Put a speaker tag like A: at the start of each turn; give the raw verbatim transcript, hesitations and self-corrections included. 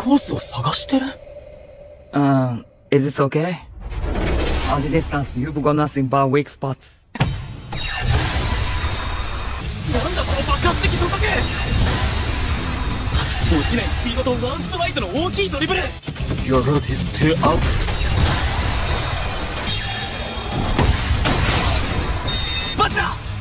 A: コースを探してる？
B: Um, is this okay? On the distance, you've got nothing but weak spots.
A: なんだこの爆発的初速！落ちないスピードとワンストライドの大きいドリブル。
B: Your route is too up.
A: バチだ！